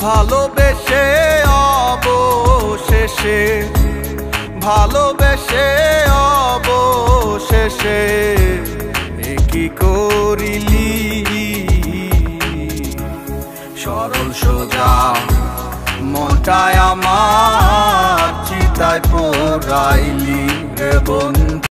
ভালোবেসে অবশেষে, ভালোবেসে অবশেষে কি করিলি? সরল সোজা মনটায় আমার চিতায় পোড়াইলি রে বন্ধু।